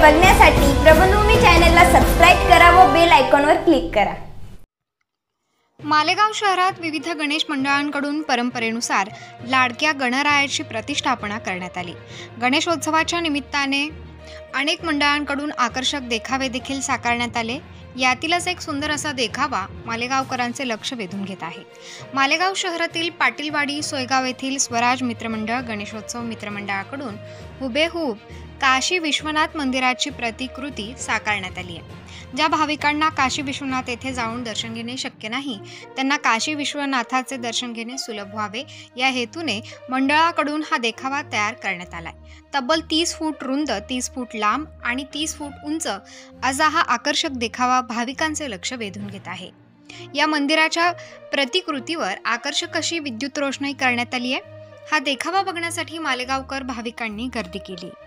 बघण्यासाठी प्रबंधभूमी चॅनलला सबस्क्राइब करा व बेल आयकॉनवर क्लिक करा। मालेगाव शहरात विविध गणेश मंडळांकडून परंपरेनुसार लाडक्या गणरायाची प्रतिष्ठापना करण्यात आली। गणेशोत्सवाच्या निमित्ताने अनेक मंडळांकडून आकर्षक देखावे देखील साकारण्यात आले। यातीलच एक सुंदर असा देखावा मालेगावकरांचे लक्ष वेधून घेत आहे। मालेगाव शहरातील पाटीलवाडी सोयगाव येथील स्वराज मित्रमंडळ गणेशोत्सव मित्रमंडळाकडून हुबेहूब काशी विश्वनाथ मंदिराची प्रतिकृती साकारण्यात आली आहे। ज्या भाविकांना काशी विश्वनाथ येथे जाऊन दर्शन घेणे शक्य नाही, त्यांना काशी विश्वनाथाचे दर्शन घेणे सुलभ व्हावे या हेतूने मंडळाकडून हा देखावा तयार करण्यात आलाय। तब्बल 30 फूट रुंद, 30 फूट लांब आणि 30 फूट उंच असा हा आकर्षक देखावा भाविकांचे लक्ष वेधून घेत आहे। या मंदिराच्या प्रतिकृतीवर आकर्षक अशी विद्युत रोषणाई करण्यात आली आहे। हा देखावा बघण्यासाठी मालेगावकर भाविकांनी गर्दी केली।